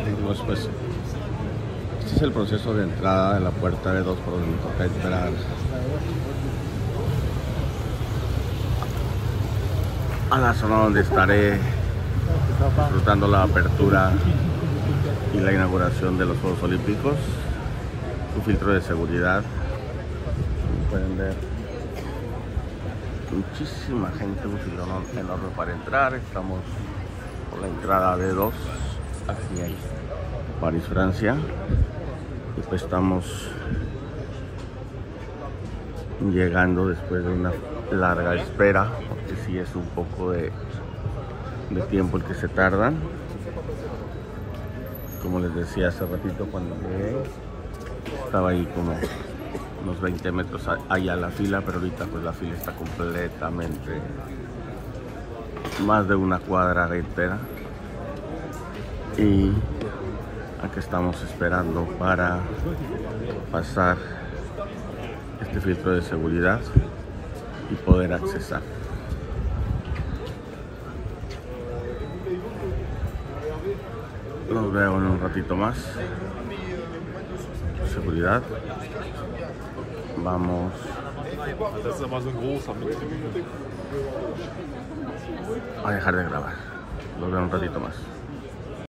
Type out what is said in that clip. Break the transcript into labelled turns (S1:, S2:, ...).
S1: Pues este es el proceso de entrada de la puerta de 2 por donde me toca entrar a la zona donde estaré disfrutando la apertura y la inauguración de los Juegos Olímpicos. Un filtro de seguridad, como pueden ver, muchísima gente, un filón enorme para entrar. Estamos por la entrada de 2 hacia París, Francia, y pues estamos llegando después de una larga espera, porque sí es un poco de tiempo el que se tardan. Como les decía hace ratito, cuando llegué estaba ahí como unos 20 metros allá la fila, pero ahorita pues la fila está completamente más de una cuadra entera, y aquí estamos esperando para pasar este filtro de seguridad y poder accesar. Los veo en un ratito más. Seguridad. Vamos. A dejar de grabar. Los veo en un ratito más.